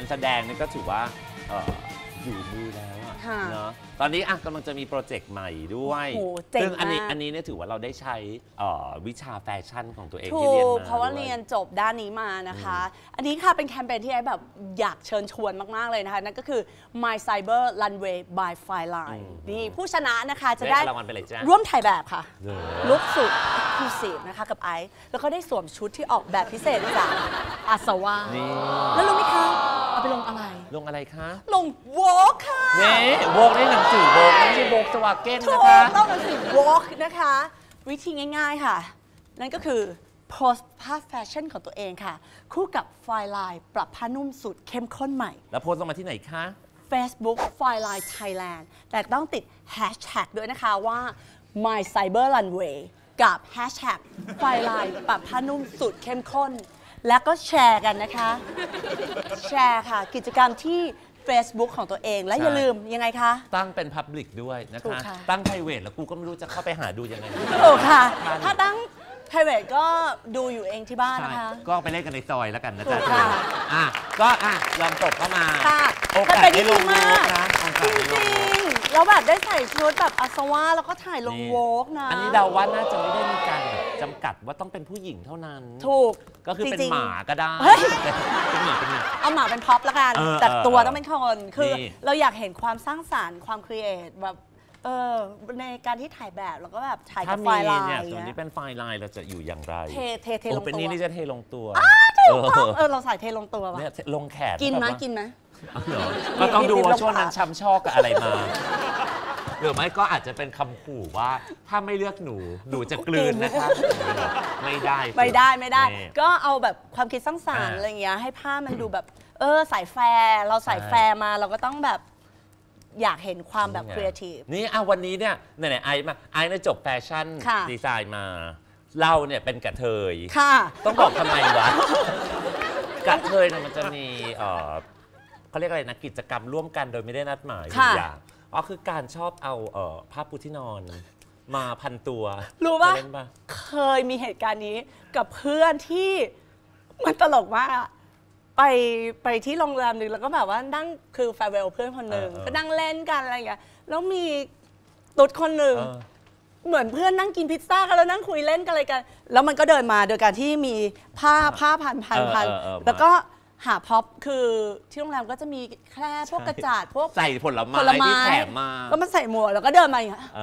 แสดงนี่ก็ถือว่าอยู่มือแล้วเนาะตอนนี้กำลังจะมีโปรเจกต์ใหม่ด้วยซึ่งอันนี้เนี่ยถือว่าเราได้ใช้วิชาแฟชั่นของตัวเองที่เรียนมาเพราะว่าเรียนจบด้านนี้มานะคะอันนี้ค่ะเป็นแคมเปญที่ไอ้แบบอยากเชิญชวนมากๆเลยนะคะนั่นก็คือ My Cyber Runway by Fireline นี่ผู้ชนะนะคะจะได้ร่วมถ่ายแบบค่ะลุคสุด Exclusive นะคะกับไอซ์แล้วก็ได้สวมชุดที่ออกแบบพิเศษจากอาสวะแล้วรู้ไหมคะเอาไปลงอะไรคะลงโวกค่ะนี่โวกนี่หนังสือโวกไม่ใช่โวกสวาเก้นนะคะต้องหนังสือโวกนะคะวิธีง่ายๆค่ะนั่นก็คือโพสต์ภาพแฟชั่นของตัวเองค่ะคู่กับไฟล์ไลน์ปรับผ้านุ่มสูตรเข้มข้นใหม่แล้วโพสต์ลงมาที่ไหนคะ Facebook ไฟล์ไลน์ Thailand แต่ต้องติดแฮชแท็กด้วยนะคะว่า My Cyber Runway กับแฮชแท็กไฟล์ไลน์ปรับผ้านุ่มสูตรเข้มข้นแล้วก็แชร์กันนะคะแชร์ค่ะกิจกรรมที่ Facebook ของตัวเองและอย่าลืมยังไงคะตั้งเป็น Public ด้วยนะคะตั้ง Private แล้วกูก็ไม่รู้จะเข้าไปหาดูยังไงถูกค่ะถ้าตั้ง private ก็ดูอยู่เองที่บ้านนะคะก็ไปเล่นกันในซอยแล้วกันนะจ๊ะก็ลองตบเข้ามาโอกาสได้ลงมากจริงๆแล้วแบบได้ใส่ชุดแบบอาสวะแล้วก็ถ่ายลงโวกนะอันนี้เดาว่าน่าจะไม่ได้มีการจำกัดว่าต้องเป็นผู้หญิงเท่านั้นถูกก็คือเป็นหมาก็ได้เป็นหมีเอาหมาเป็นพ็อปละกันแต่ตัวต้องเป็นคนคือเราอยากเห็นความสร้างสรรค์ความครีเอทแบบในการที่ถ่ายแบบแล้วก็แบบถ่ายกับไฟล์ไลน์เนี่ยส่วนนี้เป็นไฟล์ไลน์เราจะอยู่อย่างไรเทลงตัวเป็นนี่จะเทลงตัวเราใส่เทลงตัวเนี่ยลงแขนกินไหมก็ต้องดูว่าช่วงนั้นช้ำชอกกับอะไรมาหรือไม่ก็อาจจะเป็นคำขู่ว่าถ้าไม่เลือกหนูจะกลืนนะคะไม่ได้ก็เอาแบบความคิดสร้างสรรค์อะไรอย่างเงี้ยให้ผ้ามันดูแบบใส่แฟร์เราใส่แฟร์มาเราก็ต้องแบบอยากเห็นความแบบครีเอทีฟนี่วันนี้เนี่ยไหนไอเนี่ยจบแฟชั่นดีไซน์มาเราเนี่ยเป็นกระเทยต้องบอกทำไมวะกระเทยมันจะมีเขาเรียกอะไรนะกิจกรรมร่วมกันโดยไม่ได้นัดหมายอย่างคือการชอบเอาผ้าปูที่นอนมาพันตัวรู้ป่ะเคยมีเหตุการณ์นี้กับเพื่อนที่มันตลกมากไปที่โรงแรมหนึ่งแล้วก็แบบว่านั่งคือแฟร์เวลเพื่อนคนหนึ่งก็นั่งเล่นกันอะไรอย่างเงี้ยแล้วมีตุ๊ดคนหนึ่งเหมือนเพื่อนนั่งกินพิซซ่ากันแล้วนั่งคุยเล่นกันอะไรกันแล้วมันก็เดินมาโดยการที่มีผ้าพันแล้วก็หาพ็อปคือที่โรงแรมก็จะมีแค่พวกกระจาดพวกใส่ผลไม้ที่แถมมาก็มันใส่หมวกแล้วก็เดินมาอย่างเงี้ย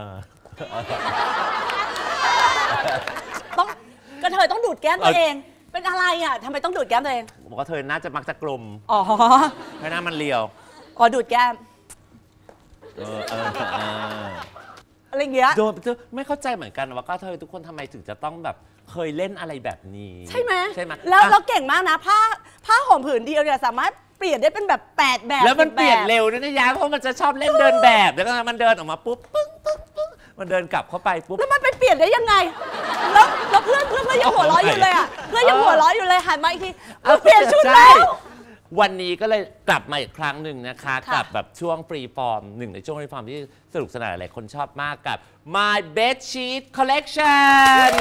ต้องกระเทยต้องดูดแก้มตัวเองเป็นอะไรอ่ะทำไมต้องดูดแก้มตัวเองบอกว่าเธอน่าจะมักจะกลมไม่น่ามันเรียวดูดแก้มอะไรเงี้ยไม่เข้าใจเหมือนกันว่าก็เธอทุกคนทำไมถึงจะต้องแบบเคยเล่นอะไรแบบนี้ใช่ไหมแล้วเราเก่งมากนะผ้าห่มผืนเดียวเนี่ยสามารถเปลี่ยนได้เป็นแบบ8แบบแล้วมันเปลี่ยนเร็วด้วยนะยาเพราะมันจะชอบเล่นเดินแบบแล้วก็มันเดินออกมาปุ๊บมันเดินกลับเข้าไปปุ๊บแล้วมันไปเปลี่ยนได้ยังไงแล้วเพื่อนยังหัวเราะอยู่เลยอ่ะเพื่อนยังหัวเราะอยู่เลยหันมาอีกทีเปลี่ยนชุดแล้ววันนี้ก็เลยกลับมาอีกครั้งหนึ่งนะคะกับแบบช่วงฟรีฟอร์มหนึ่งในช่วงฟรีฟอร์มที่สนุกสนานหลายคนชอบมากกับ My Bed Sheet Collection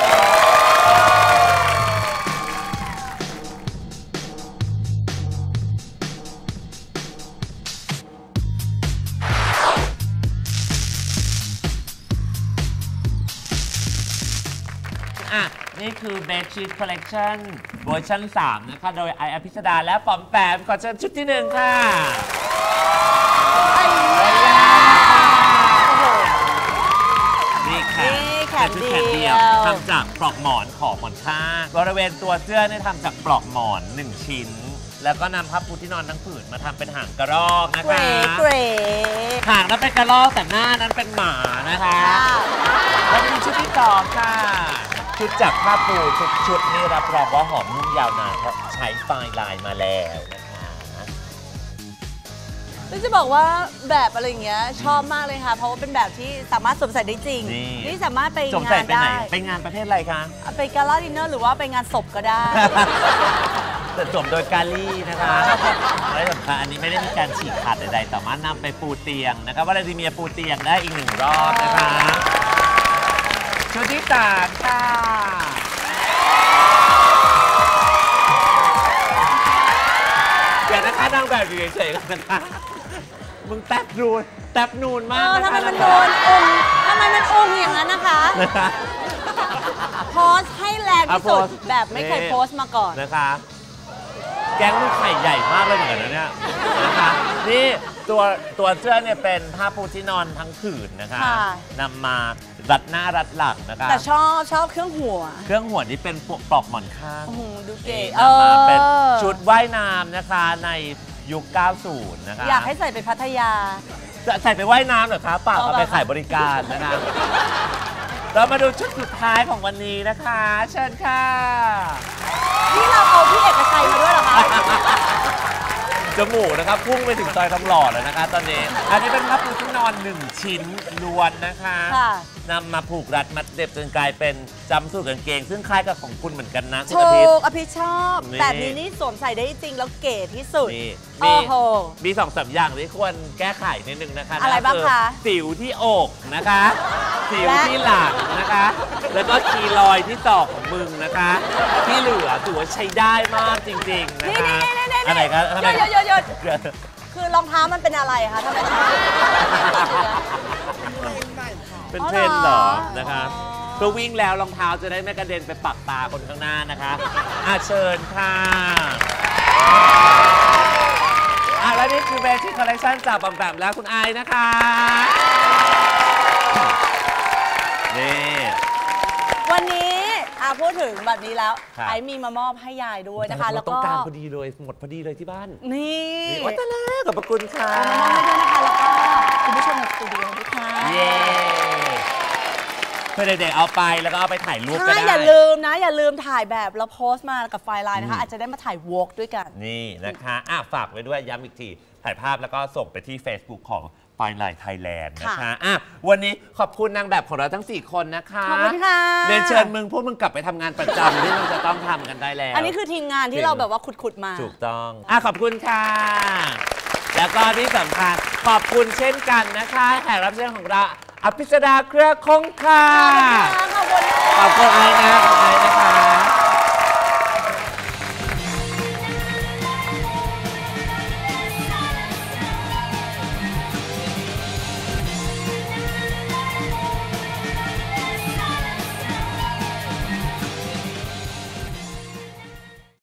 นี่คือ Bed Sheet Collection เวอร์ชัน3นะคะโดยไออภิสดาและปอมแปมขอเชิญชุดที่1ค่ะนี่ค่ะเป็นชุดแขนเดียวทำจากปลอกหมอนของหมอนข้างบริเวณตัวเสื้อเนี่ยทำจากปลอกหมอน1ชิ้นแล้วก็นำผ้าปูที่นอนทั้งผืนมาทำเป็นหางกระรอกนะคะหางนั้นเป็นกระรอกแต่หน้านั้นเป็นหมานะคะแล้วมีชุดที่2ค่ะชุดจากผ้าปูทุกชุดนี่รับรองว่าหอมนุ่มยาวนานเพราะใช้ไฟล์ไลน์มาแล้วนะคะจะบอกว่าแบบอะไรอย่างเงี้ยชอบมากเลยค่ะเพราะว่าเป็นแบบที่สามารถสวมใส่ได้จริงนี่สามารถไปงานได้ไปงานประเทศอะไรคะไปกาลาดินเนอร์หรือว่าไปงานศพก็ได้แต่สวมโดยกาลี่นะคะและสำคัญอันนี้ไม่ได้มีการฉีกขาดใดๆสามารถนำไปปูเตียงนะคะว่าเราจะมีปูเตียงได้อีก1รอบนะคะชุดที่3ค่ะเดี๋ยวนะคะน้แบบอยู่เฉยๆกันนะคะมึงแป๊บนูนมากทำไมมันโดนองค์ทำไมมันองค์อย่างนั้นนะคะโพสให้แรงที่สุดแบบไม่เคยโพสมาก่อนนะคะแก๊งลูกไข่ใหญ่มากเลยเหมือนกันนะเนี่ยนะคะนี่ตัวเสื้อเนี่ยเป็นผ้าปูที่นอนทั้งผืนนะคะนำมารัดหน้ารัดหลังนะคะแต่ชอบเครื่องหัวนี่เป็นปลอกหมอนข้างดูเก๋มาเป็นชุดว่ายน้ำนะคะในยุค 90 นะคะอยากให้ใส่ไปพัทยาใส่ไปว่ายน้ำเหรอคะเปล่าเอาไปขายบริการนะคะเรามาดูชุดสุดท้ายของวันนี้นะคะเชิญค่ะที่เราเอาพี่เอกชัยมาด้วยเหรอคะจมูกนะครับพุ่งไปถึงซอยทองหล่อเลยนะคะตอนนี้อันนี้เป็นผ้าปูที่นอน1ชิ้นล้วนนะคะนำมาผูกรัดมัดเด็บจนกลายเป็นจำสูทกางเกงซึ่งคล้ายกับของคุณเหมือนกันนะคุณอภิษอภิษชอบแบบนี้นี่สวมใส่ได้จริงแล้วเก๋ที่สุดมี2-3 อย่างที่ควรแก้ไขนิดนึงนะคะอะไรบ้างคะสิวที่อกนะคะสิวที่หลังนะคะแล้วก็คีรอยที่ศอกของมึงนะคะที่เหลือถือว่าใช้ได้มากจริงๆนะคะอะไรครับหยุดคือรองเท้ามันเป็นอะไรคะทำไมต้องเป็นเทรนด์เหรอนะคะเพื่อวิ่งแล้วรองเท้าจะได้ไม่กระเด็นไปปักตาคนข้างหน้านะคะเชิญค่ะและนี่คือเบสิคคอลเลคชั่นจากบอมแบมแล้วคุณไอนะคะนี่วันนี้พูดถึงแบบนี้แล้วไอมีมามอบให้ยายด้วยนะคะแล้วก็ต้องการพอดีเลยหมดพอดีเลยที่บ้านนี่วัตถุขอบพระคุณค่ะมอบให้ด้วยนะคะแล้วก็คุณผู้ชมในสตูดิโอด้วยค่ะเย้เพื่อเด็กๆเอาไปแล้วก็เอาไปถ่ายรูปก็ได้อย่าลืมนะอย่าลืมถ่ายแบบแล้วโพสต์มากับไฟล์ไลน์นะคะอาจจะได้มาถ่ายวอล์กด้วยกันนี่นะคะฝากไว้ด้วยย้ำอีกทีถ่ายภาพแล้วก็ส่งไปที่ Facebook ของไฟล์ไลน์ไทยแลนด์นะคะวันนี้ขอบคุณนางแบบของเราทั้ง4คนนะคะขอบคุณค่ะเรียนเชิญพวกมึงกลับไปทำงานประจำที่มึงจะต้องทำกันได้แล้วอันนี้คือทีมงานที่เราแบบว่าขุดมาถูกต้องขอบคุณค่ะแล้วก็ที่สำคัญขอบคุณเช่นกันนะคะแขกรับเชิญของเราอภิษดาเครือคงค่ะขอบคุณไอ้นะขอบคุณนะคะ